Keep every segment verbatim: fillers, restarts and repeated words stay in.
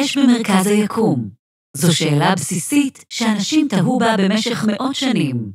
יש במרכז היקום? זו שאלה בסיסית שאנשים תהו בה במשך מאות שנים.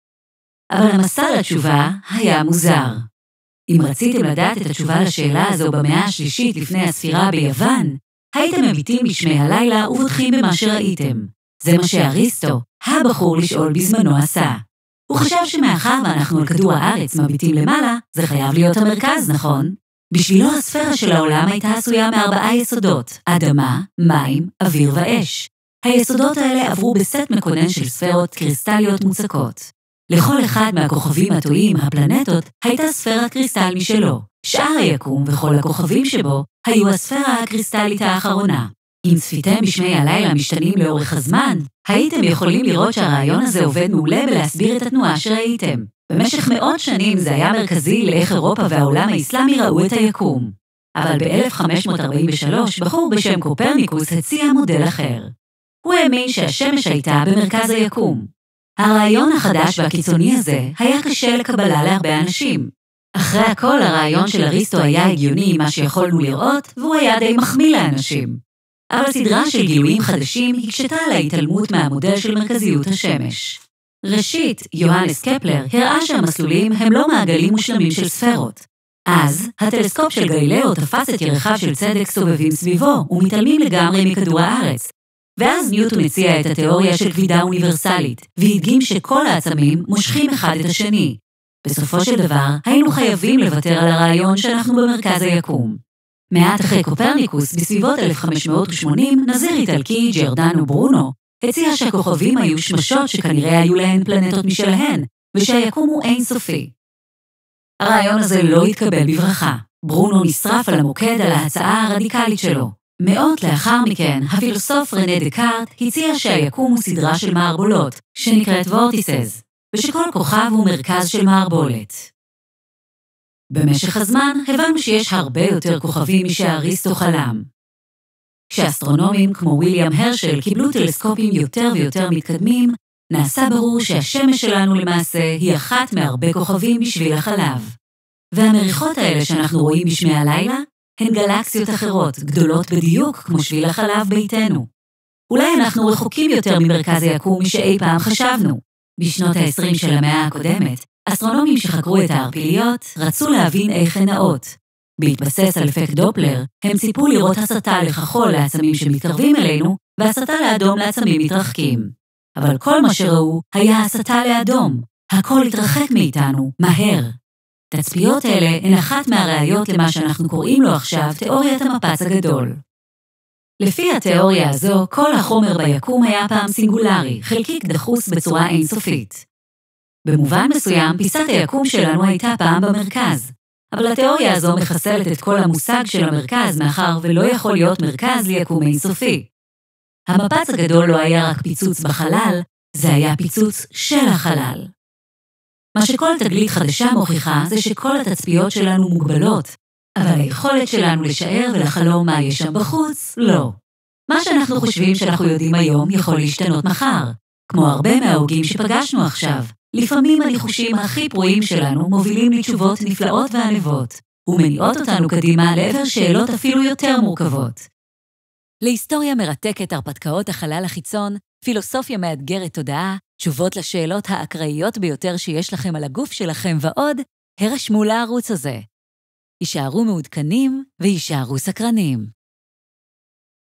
אבל המסע לתשובה היה מוזר. אם רציתם לדעת את התשובה לשאלה הזו במאה השלישית לפני הספירה ביוון, הייתם מביטים בשמי הלילה ובוטחים במה שראיתם. זה מה שאריסטו, הבחור לשאול בזמנו עשה. הוא חשב שמאחר ואנחנו על כדור הארץ מביטים למעלה, זה חייב להיות המרכז, נכון? בשבילו הספירה של העולם הייתה עשויה מארבעה יסודות, אדמה, מים, אוויר ואש. היסודות האלה עברו בסט מקונן של ספירות קריסטליות מוצקות. לכל אחד מהכוכבים הטועים, הפלנטות, הייתה ספירת קריסטל משלו. שאר היקום וכל הכוכבים שבו היו הספירה הקריסטלית האחרונה. אם צפיתם בשמי הלילה משתנים לאורך הזמן, הייתם יכולים לראות שהרעיון הזה עובד מעולה בלהסביר את התנועה שראיתם. במשך מאות שנים זה היה מרכזי לאיך אירופה והעולם האסלאמי ראו את היקום. אבל ב-אלף חמש מאות ארבעים ושלוש בחור בשם קופרניקוס הציע מודל אחר. הוא האמין שהשמש הייתה במרכז היקום. הרעיון החדש והקיצוני הזה היה קשה לקבלה להרבה אנשים. אחרי הכל הרעיון של אריסטו היה הגיוני מה שיכולנו לראות, והוא היה די מחמיא לאנשים. אבל סדרה של גילויים חדשים הקשתה על ההתעלמות מהמודל של מרכזיות השמש. ראשית, יוהנס קפלר הראה שהמסלולים הם לא מעגלים מושלמים של ספירות. אז, הטלסקופ של גלילאו תפס את ירחיו של צדק סובבים סביבו ומתעלמים לגמרי מכדור הארץ. ואז ניוטון הציע את התיאוריה של כבידה אוניברסלית, והדגים שכל העצמים מושכים אחד את השני. בסופו של דבר, היינו חייבים לוותר על הרעיון שאנחנו במרכז היקום. מעט אחרי קופרניקוס, בסביבות אלף חמש מאות ושמונים, נזיר איטלקי, ג'ורדאנו ברונו, הציע שהכוכבים היו שמשות שכנראה היו להן פלנטות משלהן, ושהיקום הוא אינסופי. הרעיון הזה לא התקבל בברכה. ברונו נשרף על המוקד על ההצעה הרדיקלית שלו. מאות לאחר מכן, הפילוסוף רנה דקארט הציע שהיקום הוא סדרה של מערבולות, שנקראת וורטיסס, ושכל כוכב הוא מרכז של מערבולת. במשך הזמן הבנו שיש הרבה יותר כוכבים משאריסטו חלם. כשאסטרונומים כמו וויליאם הרשל קיבלו טלסקופים יותר ויותר מתקדמים, נעשה ברור שהשמש שלנו למעשה היא אחת מהרבה כוכבים בשביל החלב. והמריחות האלה שאנחנו רואים בשמי הלילה, הן גלקסיות אחרות, גדולות בדיוק כמו שביל החלב ביתנו. אולי אנחנו רחוקים יותר ממרכז היקום משאי פעם חשבנו. בשנות ה-עשרים של המאה הקודמת, אסטרונומים שחקרו את הערפיליות רצו להבין איך הן נעות. בהתבסס על אפקט דופלר, הם ציפו לראות הסתה לכחול לעצמים שמתקרבים אלינו, והסתה לאדום לעצמים מתרחקים. אבל כל מה שראו היה הסתה לאדום. הכל התרחק מאיתנו, מהר. תצפיות אלה הן אחת מהראיות למה שאנחנו קוראים לו עכשיו תיאוריית המפץ הגדול. לפי התיאוריה הזו, כל החומר ביקום היה פעם סינגולרי, חלקיק דחוס בצורה אינסופית. במובן מסוים, פיסת היקום שלנו הייתה פעם במרכז, אבל התיאוריה הזו מחסלת את כל המושג של המרכז מאחר ולא יכול להיות מרכז ליקום אינסופי. המפץ הגדול לא היה רק פיצוץ בחלל, זה היה פיצוץ של החלל. מה שכל תגלית חדשה מוכיחה זה שכל התצפיות שלנו מוגבלות, אבל היכולת שלנו לשער ולחלום מה יש שם בחוץ, לא. מה שאנחנו חושבים שאנחנו יודעים היום יכול להשתנות מחר, כמו הרבה מההוגים שפגשנו עכשיו. לפעמים הניחושים הכי פרועים שלנו מובילים לתשובות נפלאות וענבות, ומניעות אותנו קדימה לעבר שאלות אפילו יותר מורכבות. להיסטוריה מרתקת הרפתקאות החלל החיצון, פילוסופיה מאתגרת תודעה, תשובות לשאלות האקראיות ביותר שיש לכם על הגוף שלכם ועוד, הרשמו לערוץ הזה. יישארו מעודכנים ויישארו סקרנים.